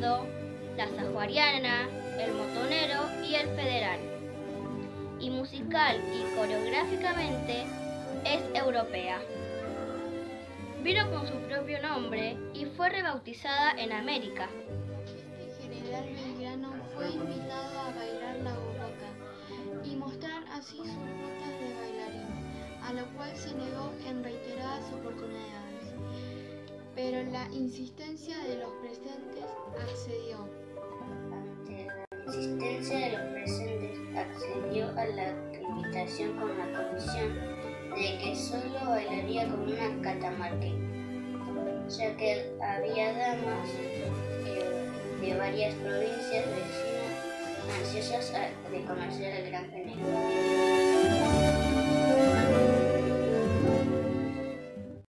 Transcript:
Fondo, la Sajuariana, el Motonero y el Federal. Y musical y coreográficamente es europea. Vino con su propio nombre y fue rebautizada en América. El general Belgrano fue invitado a bailar la urraca y mostrar así sus dotes de bailarín, a lo cual se negó en reiteradas oportunidades, pero la insistencia de los presentes accedió. Ante la insistencia de los presentes, accedió a la invitación con la condición de que solo bailaría con una catamarqueña, ya que había damas de varias provincias vecinas ansiosas de conocer al gran general.